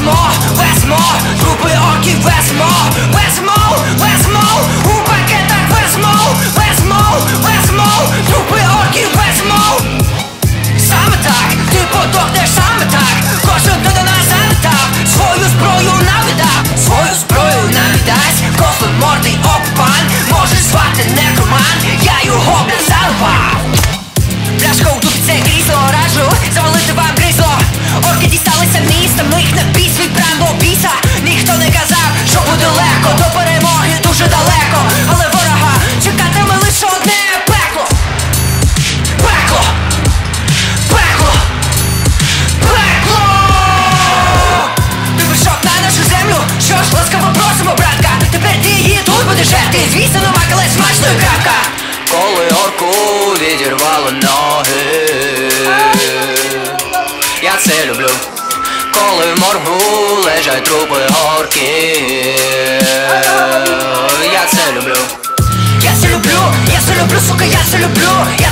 везмо, трупи орків везмо, у пакетах везмо, трупи орків везмо. Саме так, ти подохнеш саме так. Кожен, хто до нас залетав, свою зброю нам віддасть. Кослий мордий окупант, можеш звати некроман, я його бля заливав. Пляшка у дупі це крісло, раджу завалити вам гризло. Орки дісталися міста, ми їх на біс відправимо до біса. Ніхто не казав, що буде легко, до перемоги дуже далеко. Але ворога чекатиме лише одне пекло. Пекло! Ти прийшов на нашу землю, що ж ласкаво просимо, братка. Тепер ти її тут будеш жерти, звісно, намакалась смачно і крапка. Коли орку відірвало ноги, я це люблю. Коли в моргу лежать трупи орків, я це люблю. Я це люблю, сука, я це люблю,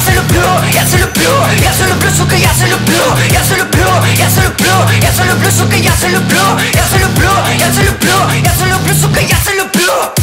сука, я це люблю, сука, я це люблю, сука, я це люблю.